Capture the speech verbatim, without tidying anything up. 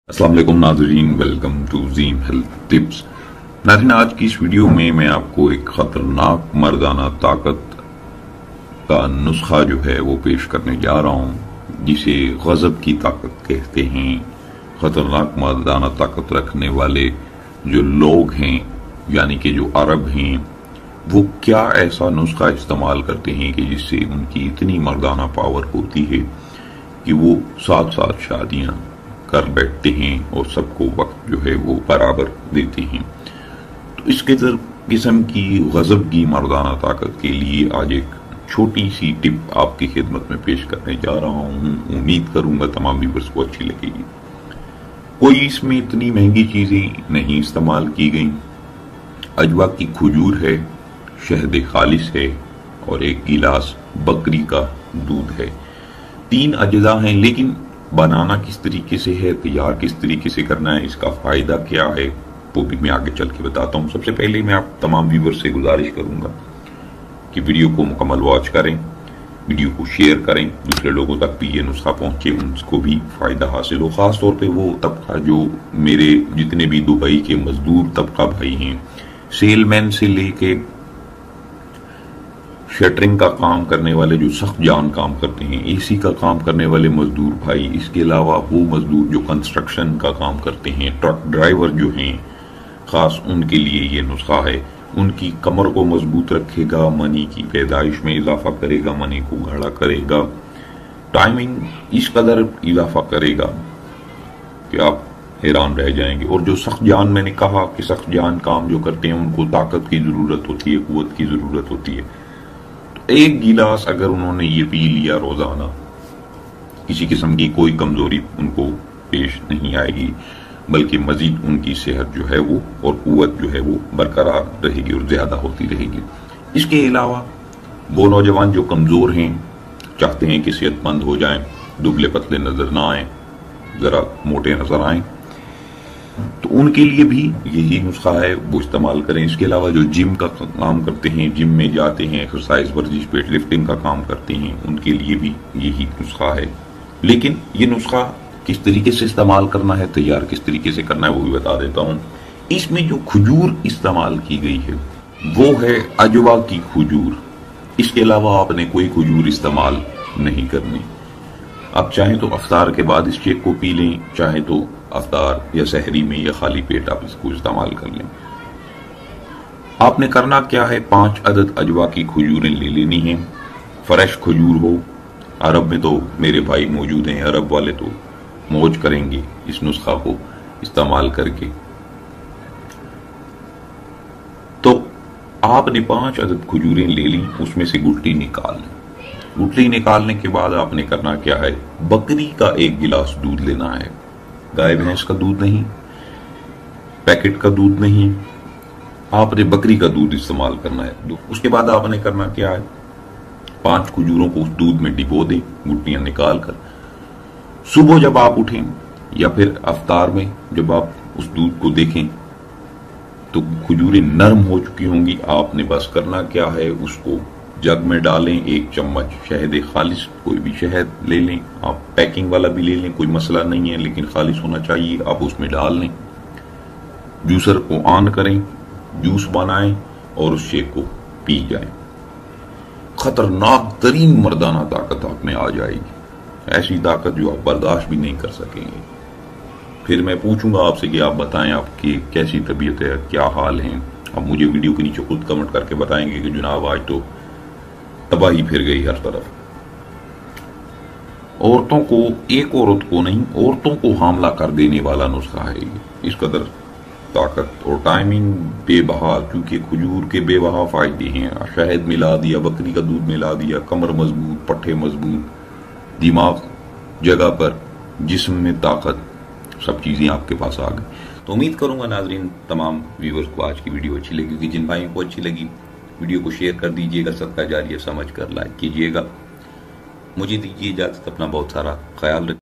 अस्सलाम वालेकुम नाज़रीन, welcome to Zeem health tips. नाज़रीन, आज की इस वीडियो में मैं आपको एक खतरनाक मर्दाना ताकत का नुस्खा जो है वो पेश करने जा रहा हूं, जिसे गज़ब की ताकत कहते हैं। खतरनाक मर्दाना ताकत रखने वाले जो लोग हैं, यानी कि जो अरब हैं, वो क्या ऐसा नुस्खा इस्तेमाल करते हैं कि जिससे उनकी इतनी मर्दाना पावर होती है कि वो साथ साथ शादियां कर बैठते हैं और सबको वक्त जो है वो बराबर देते हैं। तो इस किस्म की गजब की मर्दाना ताकत के लिए आज एक छोटी सी टिप आपकी खिदमत में पेश करने जा रहा हूं। उम्मीद करूंगा तमाम व्यूअर्स को अच्छी लगेगी। कोई इसमें इतनी महंगी चीजें नहीं इस्तेमाल की गई। अजवा की खजूर है, शहद खालिस है और एक गिलास बकरी का दूध है। तीन अज्जा हैं, लेकिन बनाना किस तरीके से है, तैयार किस तरीके से करना है, इसका फायदा क्या है, वो भी मैं आगे चल के बताता हूं। सबसे पहले मैं आप तमाम व्यूअर्स से गुजारिश करूंगा कि वीडियो को मुकम्मल वॉच करें, वीडियो को शेयर करें, दूसरे लोगों तक भी ये नुस्खा पहुंचे, उनको भी फायदा हासिल हो। खास तौर पे वो तबका जो मेरे जितने भी दुबई के मजदूर तबका भाई हैं, सेलमैन से लेके शटरिंग का काम करने वाले, जो सख्त जान काम करते हैं, एसी का काम करने वाले मजदूर भाई, इसके अलावा वो मजदूर जो कंस्ट्रक्शन का काम करते हैं, ट्रक ड्राइवर जो हैं, खास उनके लिए ये नुस्खा है। उनकी कमर को मजबूत रखेगा, मनी की पैदाइश में इजाफा करेगा, मनी को गाढ़ा करेगा, टाइमिंग इस कदर इजाफा करेगा कि आप हैरान रह जाएंगे। और जो सख्त जान, मैंने कहा कि सख्त जान काम जो करते हैं उनको ताकत की जरूरत होती है, कुव्वत की जरूरत होती है। एक गिलास अगर उन्होंने ये पी लिया रोजाना, किसी किस्म की कोई कमजोरी उनको पेश नहीं आएगी, बल्कि मजीद उनकी सेहत जो है वो और कुव्वत जो है वो बरकरार रहेगी और ज्यादा होती रहेगी। इसके अलावा वो नौजवान जो कमजोर हैं, चाहते हैं कि सेहतमंद हो जाएं, दुबले पतले नजर ना आए, जरा मोटे नजर आए, तो उनके लिए भी यही नुस्खा है, वो इस्तेमाल करें। इसके अलावा जो जिम का काम करते हैं, जिम में जाते हैं, एक्सरसाइज वर्जिश वेट लिफ्टिंग का काम करते हैं, उनके लिए भी यही नुस्खा है। लेकिन ये नुस्खा किस तरीके से इस्तेमाल करना है, तैयार किस तरीके से करना है, वो भी बता देता हूं। इसमें जो खजूर इस्तेमाल की गई है वो है अजवा की खजूर। इसके अलावा आपने कोई खजूर इस्तेमाल नहीं करनी। आप चाहें तो अफ्तार के बाद इस शेक को पी लें, चाहे तो अफ्तार या सहरी में या खाली पेट आप इसको इस्तेमाल कर लें। आपने करना क्या है, पांच अदद अजवा की खजूरें ले लेनी हैं, फ्रेश खजूर हो। अरब में तो मेरे भाई मौजूद हैं, अरब वाले तो मौज करेंगे इस नुस्खा को इस्तेमाल करके। तो आपने पांच अदद खजूरें ले ली, उसमें से गुठली निकाल लें। गुठली निकालने के बाद आपने करना क्या है, बकरी का एक गिलास दूध लेना है। गाय भैंस का दूध नहीं, पैकेट का दूध नहीं, आपने बकरी का दूध इस्तेमाल करना है। उसके बाद आपने करना क्या है, पांच खजूरों को उस दूध में डिबो दें, गुठलियां निकाल कर। सुबह जब आप उठें या फिर अफ्तार में जब आप उस दूध को देखें तो खजूरें नरम हो चुकी होंगी। आपने बस करना क्या है, उसको जग में डालें, एक चम्मच शहद खालिस, कोई भी शहद ले लें, आप पैकिंग वाला भी ले लें, कोई मसला नहीं है, लेकिन खालिस होना चाहिए। आप उसमें डाल लें, जूसर को ऑन करें, जूस बनाएं और उस शेक को पी जाएं। खतरनाक तरीन मर्दाना ताकत आप में आ जाएगी, ऐसी ताकत जो आप बर्दाश्त भी नहीं कर सकेंगे। फिर मैं पूछूंगा आपसे कि आप बताएं आपकी कैसी तबीयत है, क्या हाल है। आप मुझे वीडियो के नीचे खुद कमेंट करके बताएंगे कि जनाब आज तो तबाही फिर गई हर तरफ। औरतों को, एक औरत को नहीं, औरतों को हमला कर देने वाला नुस्खा है ये। इस कदर ताकत और टाइमिंग बेबहा, क्योंकि खजूर के बेबहा फायदे हैं। शहद मिला दिया, बकरी का दूध मिला दिया, कमर मजबूत, पट्टे मजबूत, दिमाग जगह पर, जिस्म में ताकत, सब चीजें आपके पास आ गई। तो उम्मीद करूंगा नाजरीन तमाम व्यूअर्स को आज की वीडियो अच्छी लगेगी। जिन भाइयों को अच्छी लगी वीडियो को शेयर कर दीजिएगा, सदका जारिया समझ कर लाइक कीजिएगा। मुझे दीजिए इजाजत, अपना बहुत सारा ख्याल रखिए।